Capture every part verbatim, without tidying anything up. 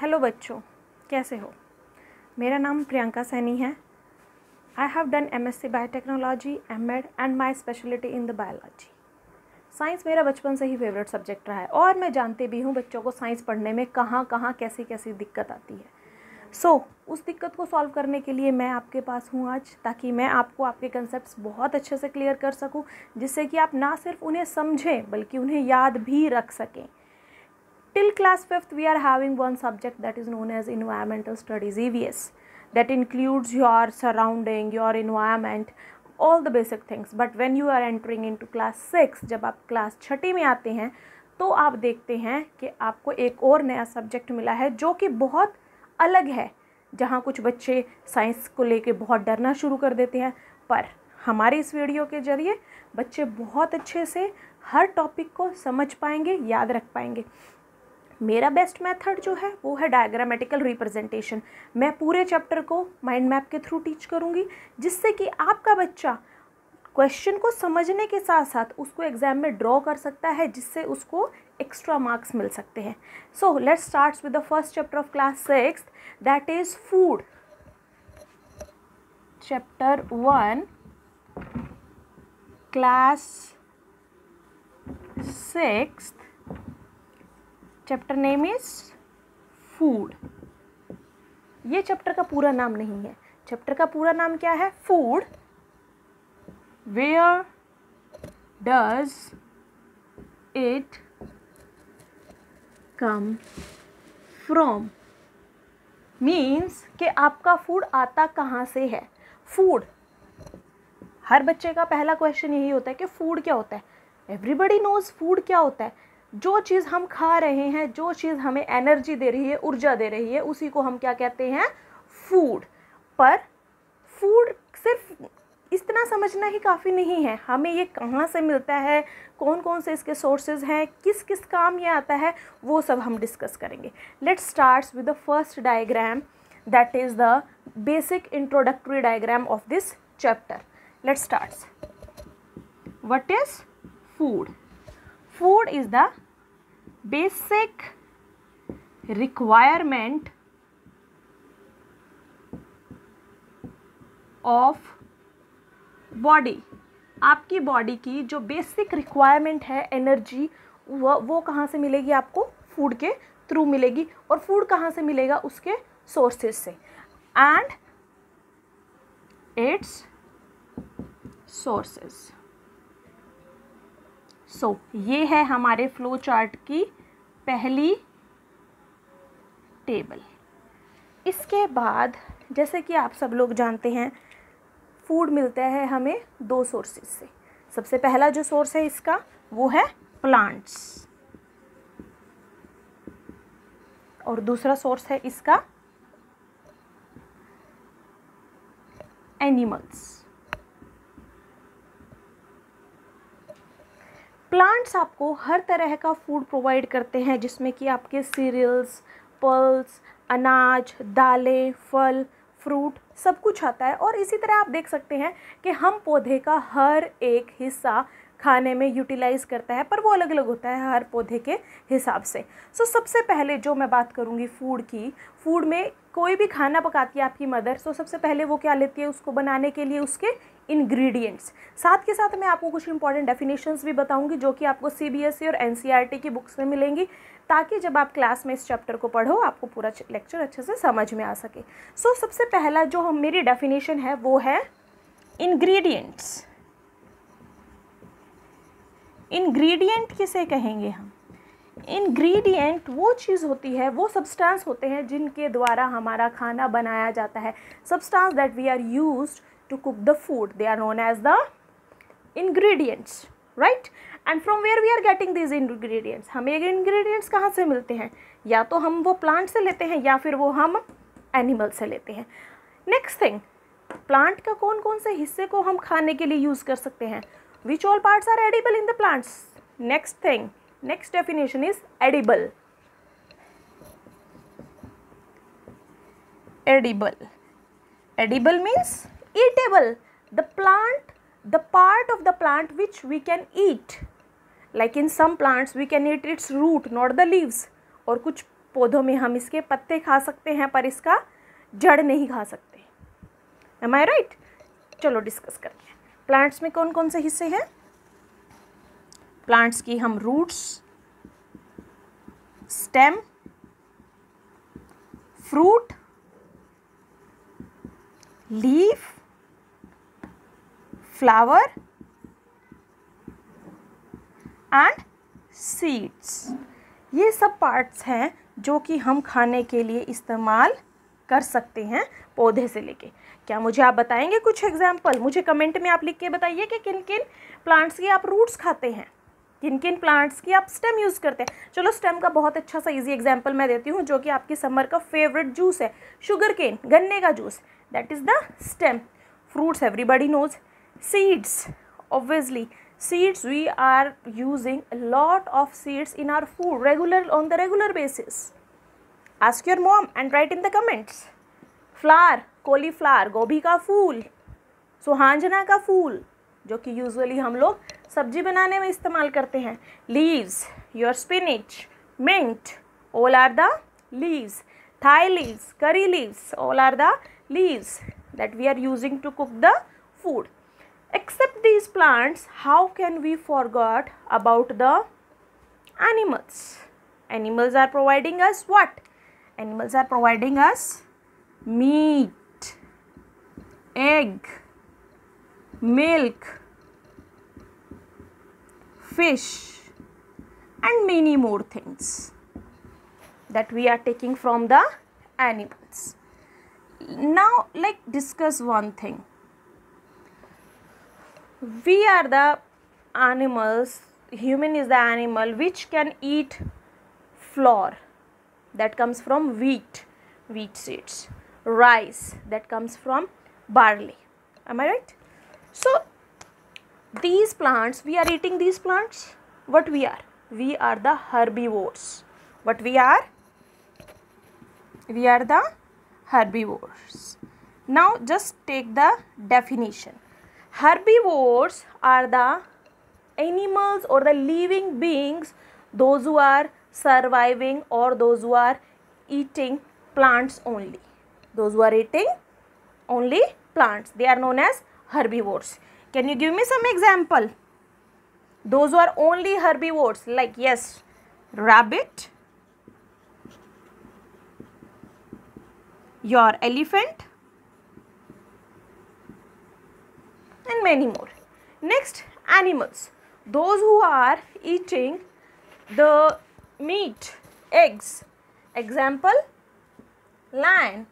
Hello बच्चों, कैसे हो? मेरा नाम प्रियंका सैनी है। I have done M S C biotechnology, M Ed and my speciality in the biology. Science मेरा बचपन से ही फेवरेट सब्जेक्ट रहा है और मैं जानती भी हूँ बच्चों को साइंस पढ़ने में कहाँ कहाँ कैसी कैसी दिक्कत आती है। सो so, उस दिक्कत को सॉल्व करने के लिए मैं आपके पास हूँ आज, ताकि मैं आपको आपके कंसेप्ट्स बहुत अच्छे से क्लियर कर सकूँ, जिससे कि आप ना सिर्फ उन्हें समझें बल्कि उन्हें याद भी रख सकें। Till class fifth, we are having one subject that is known as Environmental Studies, E V S. That includes your surrounding, your environment, all the basic things. But when you are entering into class six, जब आप class छठी में आते हैं तो आप देखते हैं कि आपको एक और नया सब्जेक्ट मिला है जो कि बहुत अलग है, जहाँ कुछ बच्चे साइंस को लेके बहुत डरना शुरू कर देते हैं। पर हमारे इस वीडियो के ज़रिए बच्चे बहुत अच्छे से हर टॉपिक को समझ पाएंगे, याद रख पाएंगे। मेरा बेस्ट मेथड जो है वो है डायग्रामेटिकल रिप्रेजेंटेशन। मैं पूरे चैप्टर को माइंड मैप के थ्रू टीच करूँगी, जिससे कि आपका बच्चा क्वेश्चन को समझने के साथ साथ उसको एग्जाम में ड्रॉ कर सकता है, जिससे उसको एक्स्ट्रा मार्क्स मिल सकते हैं। So let's start with the first chapter of class six, that is food. Chapter one, class six, chapter name is food. ये चैप्टर का पूरा नाम नहीं है। चैप्टर का पूरा नाम क्या है? Food. Where does it come from, means कि आपका फूड आता कहाँ से है। फूड, हर बच्चे का पहला क्वेश्चन यही होता है कि फूड क्या होता है। एवरीबडी नोज फूड क्या होता है। जो चीज़ हम खा रहे हैं, जो चीज़ हमें एनर्जी दे रही है, ऊर्जा दे रही है, उसी को हम क्या कहते हैं? फूड। पर फूड सिर्फ इतना समझना ही काफ़ी नहीं है। हमें ये कहाँ से मिलता है, कौन कौन से इसके सोर्सेज हैं, किस किस काम ये आता है, वो सब हम डिस्कस करेंगे। Let's start with the first diagram, that is the basic introductory diagram of this chapter. Let's start. What is food? Food is the basic requirement of body। आपकी बॉडी की जो बेसिक रिक्वायरमेंट है energy, वो वो कहाँ से मिलेगी? आपको फूड के थ्रू मिलेगी। और फूड कहाँ से मिलेगा? उसके सोर्सेज से। And it's sources. So so, ये है हमारे फ्लो चार्ट की पहली टेबल। इसके बाद जैसे कि आप सब लोग जानते हैं, फूड मिलता है हमें दो सोर्सेज से। सबसे पहला जो सोर्स है इसका वो है प्लांट्स, और दूसरा सोर्स है इसका एनिमल्स। प्लांट्स आपको हर तरह का फूड प्रोवाइड करते हैं, जिसमें कि आपके सीरियल्स, पल्स, अनाज, दालें, फल, फ्रूट सब कुछ आता है। और इसी तरह आप देख सकते हैं कि हम पौधे का हर एक हिस्सा खाने में यूटिलाइज़ करता है, पर वो अलग अलग होता है हर पौधे के हिसाब से। सो so, सबसे पहले जो मैं बात करूँगी फूड की, फूड में कोई भी खाना पकाती है आपकी मदर, सो so, सबसे पहले वो क्या लेती है उसको बनाने के लिए? उसके इंग्रेडिएंट्स। साथ के साथ मैं आपको कुछ इंपॉर्टेंट डेफिनेशंस भी बताऊंगी, जो कि आपको सी बी एस ई और एन सी आर टी की बुक्स में मिलेंगी, ताकि जब आप क्लास में इस चैप्टर को पढ़ो आपको पूरा लेक्चर अच्छे से समझ में आ सके। सो so, सबसे पहला जो हम मेरी डेफिनेशन है वो है इंग्रेडिएंट्स। इंग्रेडिएंट किसे कहेंगे हम? इंग्रेडिएंट वो चीज़ होती है, वो सब्सटेंस होते हैं जिनके द्वारा हमारा खाना बनाया जाता है। Substance that we are used to cook the food, they are known as the ingredients, right? And from where we are getting these ingredients? हमें ये ingredients कहाँ से मिलते हैं? या तो हम वो plant से लेते हैं या फिर वो हम animal से लेते हैं। next thing, plant का कौन कौन से हिस्से को हम खाने के लिए यूज़ कर सकते हैं? which all parts are edible in the plants? next thing, next definition is edible. edible edible means eatable. The plant, the part of the plant which we can eat, like in some plants we can eat its root, not the leaves, और कुछ पौधों में हम इसके पत्ते खा सकते हैं पर इसका जड़ नहीं खा सकते। Am I right? चलो डिस्कस करते हैं। प्लांट्स में कौन कौन से हिस्से हैं? प्लांट्स की हम roots, stem, fruit, leaf, flower and seeds, ये सब पार्ट्स हैं जो कि हम खाने के लिए इस्तेमाल कर सकते हैं पौधे से लेके। क्या मुझे आप बताएंगे कुछ एग्जाम्पल? मुझे कमेंट में आप लिख के बताइए कि किन किन प्लांट्स की आप रूट्स खाते हैं, किन किन प्लांट्स की आप स्टेम यूज़ करते हैं। चलो स्टेम का बहुत अच्छा सा इजी एग्जाम्पल मैं देती हूँ, जो कि आपकी समर का फेवरेट जूस है, शुगर केन, गन्ने का जूस, that is the stem. Fruits everybody knows. Seeds, obviously seeds, we are using a lot of seeds in our food regular on the regular basis. Ask your mom and write in the comments. Flower, cauliflower, गोभी का फूल, सुहांजना का फूल, जो कि usually हम लोग सब्जी बनाने में इस्तेमाल करते हैं। Leaves, your spinach, mint, all are the leaves. Thai leaves, curry leaves, all are the leaves that we are using to cook the food. Except these plants, how can we forget about the animals? Animals are providing us what? Animals are providing us meat, egg, milk, fish and many more things that we are taking from the animals. Now like discuss one thing. We are the animals, human is the animal which can eat flour that comes from wheat, wheat seeds, rice that comes from barley. Am I right? So these plants, we are eating these plants. What we are? We are the herbivores. What we are? We are the herbivores. Now just take the definition. Herbivores are the animals or the living beings, those who are surviving or those who are eating plants only. Those who are eating only plants, they are known as herbivores. Can you give me some example? Those who are only herbivores, like yes, rabbit, your elephant, and many more. Next, animals, those who are eating the meat, eggs. Example, lion,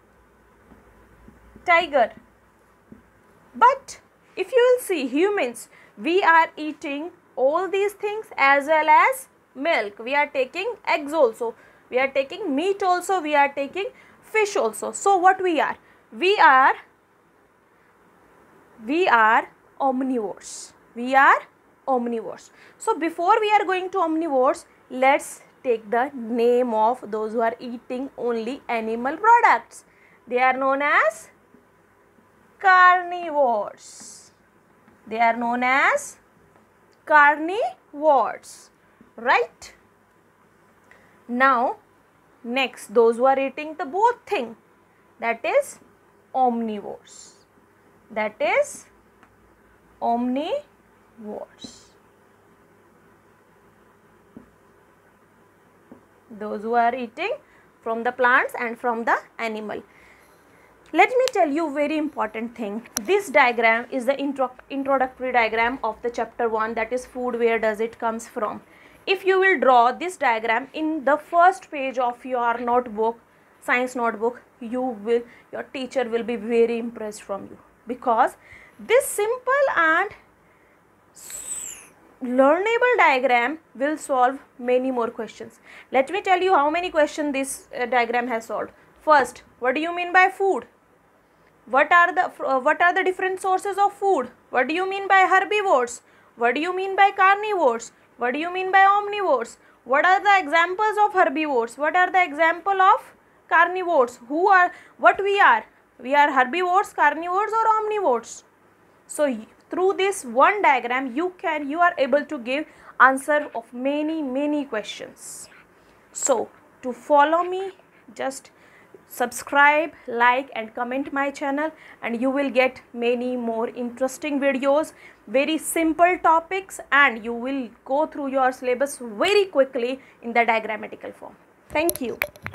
tiger. But if you will see humans, we are eating all these things as well as milk. We are taking eggs also, we are taking meat also, we are taking fish also. So what we are? We are We are omnivores. We are omnivores. So before we are going to omnivores, let's take the name of those who are eating only animal products. They are known as carnivores. They are known as carnivores. Right? Now, next, those who are eating the both thing, that is omnivores. That is omnivores. Those who are eating from the plants and from the animal. Let me tell you very important thing. This diagram is the intro introductory diagram of the chapter one, that is food, where does it comes from. If you will draw this diagram in the first page of your notebook, science notebook, you will, your teacher will be very impressed from you. Because this simple and learnable diagram will solve many more questions. Let me tell you how many questions this uh, diagram has solved. First, what do you mean by food? What are the uh, what are the different sources of food? What do you mean by herbivores? What do you mean by carnivores? What do you mean by omnivores? What are the examples of herbivores? What are the example of carnivores? Who are, what we are? We are herbivores, carnivores or omnivores. So through this one diagram you can, you are able to give answer of many many questions. So to follow me, just subscribe, like and comment my channel, and you will get many more interesting videos, very simple topics, and you will go through your syllabus very quickly in the diagrammatical form. Thank you.